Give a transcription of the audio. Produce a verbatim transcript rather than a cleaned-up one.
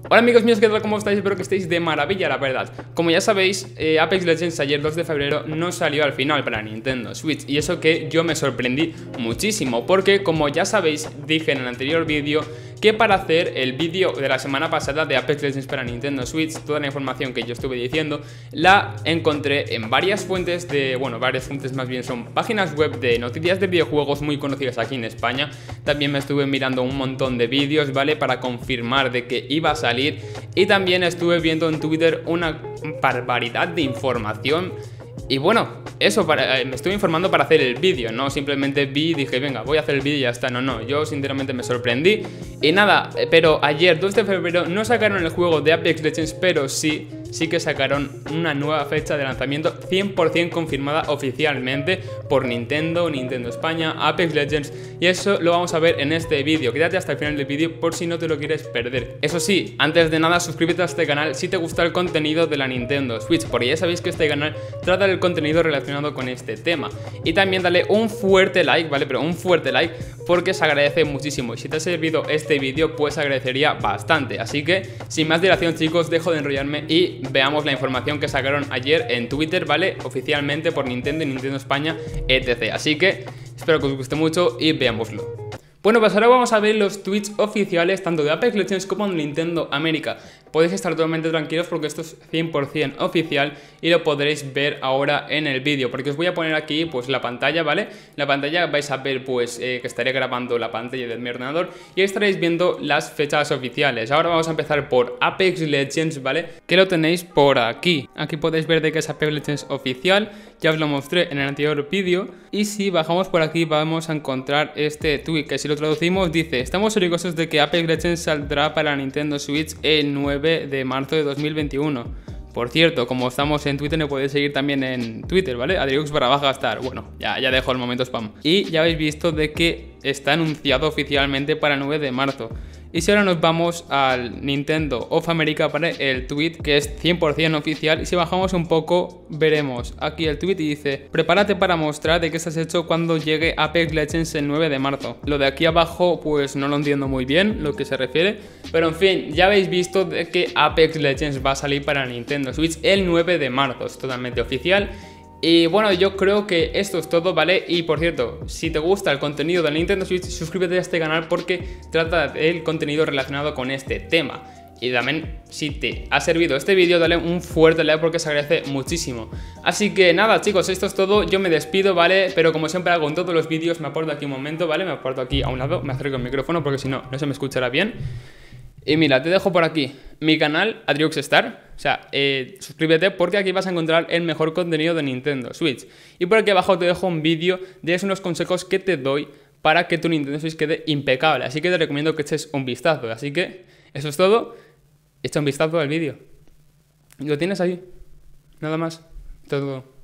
Hola amigos míos, ¿qué tal? ¿Cómo estáis? Espero que estéis de maravilla, la verdad. Como ya sabéis, eh, Apex Legends ayer dos de febrero no salió al final para Nintendo Switch. Y eso que yo me sorprendí muchísimo, porque como ya sabéis, dije en el anterior vídeo que para hacer el vídeo de la semana pasada de Apex Legends para Nintendo Switch, toda la información que yo estuve diciendo la encontré en varias fuentes de, bueno, varias fuentes más bien son páginas web de noticias de videojuegos muy conocidas aquí en España. También me estuve mirando un montón de vídeos, ¿vale? Para confirmar de que iba a salir, y también estuve viendo en Twitter una barbaridad de información. Y bueno, eso, para, eh, me estuve informando para hacer el vídeo, no simplemente vi y dije, venga, voy a hacer el vídeo y ya está. No, no, yo sinceramente me sorprendí. Y nada, eh, pero ayer dos de febrero no sacaron el juego de Apex Legends, pero sí, sí que sacaron una nueva fecha de lanzamiento cien por cien confirmada oficialmente por Nintendo, Nintendo España, Apex Legends. Y eso lo vamos a ver en este vídeo. Quédate hasta el final del vídeo por si no te lo quieres perder. Eso sí, antes de nada, suscríbete a este canal si te gusta el contenido de la Nintendo Switch, porque ya sabéis que este canal trata del contenido relacionado con este tema. Y también dale un fuerte like, ¿vale? Pero un fuerte like porque se agradece muchísimo. Y si te ha servido este vídeo, pues agradecería bastante. Así que, sin más dilación, chicos, dejo de enrollarme y veamos la información que sacaron ayer en Twitter, ¿vale? Oficialmente por Nintendo y Nintendo España, etcétera. Así que espero que os guste mucho y veámoslo. Bueno, pues ahora vamos a ver los tweets oficiales tanto de Apex Legends como de Nintendo América. Podéis estar totalmente tranquilos porque esto es cien por cien oficial y lo podréis ver ahora en el vídeo, porque os voy a poner aquí pues la pantalla, ¿vale? La pantalla vais a ver pues eh, que estaré grabando la pantalla de mi ordenador y estaréis viendo las fechas oficiales. Ahora vamos a empezar por Apex Legends, ¿vale? Que lo tenéis por aquí. Aquí podéis ver de que es Apex Legends oficial, ya os lo mostré en el anterior vídeo. Y si bajamos por aquí vamos a encontrar este tweet que si lo traducimos dice: estamos orgullosos de que Apex Legends saldrá para Nintendo Switch el nueve de marzo de dos mil veintiuno. Por cierto, como estamos en Twitter, me podéis seguir también en Twitter, ¿vale? Adriux barra baja estar. Bueno, ya, ya dejo el momento spam. Y ya habéis visto de que está anunciado oficialmente para el nueve de marzo. Y si ahora nos vamos al Nintendo of America, ¿vale? El tweet que es cien por cien oficial. Y si bajamos un poco, veremos aquí el tweet y dice: prepárate para mostrar de qué estás hecho cuando llegue Apex Legends el nueve de marzo. Lo de aquí abajo, pues no lo entiendo muy bien lo que se refiere. Pero en fin, ya habéis visto de que Apex Legends va a salir para Nintendo Switch el nueve de marzo. Es totalmente oficial. Y bueno, yo creo que esto es todo, ¿vale? Y por cierto, si te gusta el contenido de Nintendo Switch, suscríbete a este canal porque trata del contenido relacionado con este tema. Y también, si te ha servido este vídeo, dale un fuerte like porque se agradece muchísimo. Así que nada, chicos, esto es todo. Yo me despido, ¿vale? Pero como siempre hago en todos los vídeos, me aparto aquí un momento, ¿vale? Me aparto aquí a un lado, me acerco el micrófono porque si no, no se me escuchará bien. Y mira, te dejo por aquí mi canal, AdriuxStar. O sea, eh, suscríbete porque aquí vas a encontrar el mejor contenido de Nintendo Switch. Y por aquí abajo te dejo un vídeo de unos consejos que te doy para que tu Nintendo Switch quede impecable. Así que te recomiendo que eches un vistazo. Así que eso es todo. Echa un vistazo al vídeo. Lo tienes ahí. Nada más. Todo.